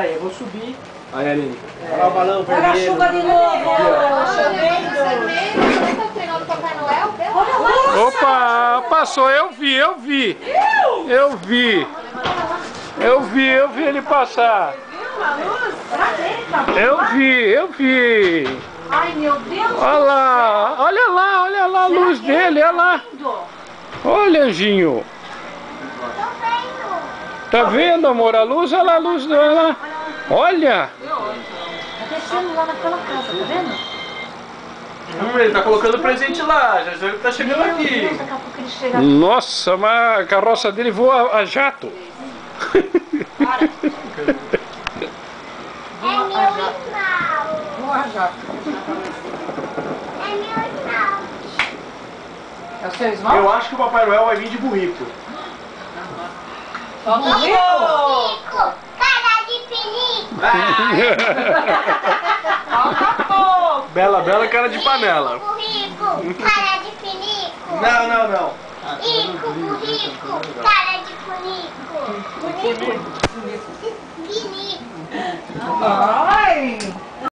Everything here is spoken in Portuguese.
Pera aí, eu vou subir. Aí, Aline. Olha o balão vermelho. Olha a chuva de novo. Opa, passou, eu vi. Eu vi ele passar. Eu vi. Ai, meu Deus. Olha lá a luz dele, olha lá. Olha, Anjinho. Tá vendo, amor, a luz? Olha lá a luz dela. Olha. Tá descendo lá naquela casa, tá vendo? Ele tá colocando presente lá, já ele tá chegando aqui. Deus, daqui a pouco ele chega. Nossa, mas a carroça dele voa a jato. Boa, Jato. É o seu irmão? Eu acho que o Papai Noel vai vir de burrico. Vamos ver? Cara de pinico! Falta pouco. Bela cara de panela. Burrico, cara de pinico! Não. Rico, burrico, cara de punico! Punico? Pinico! Ai.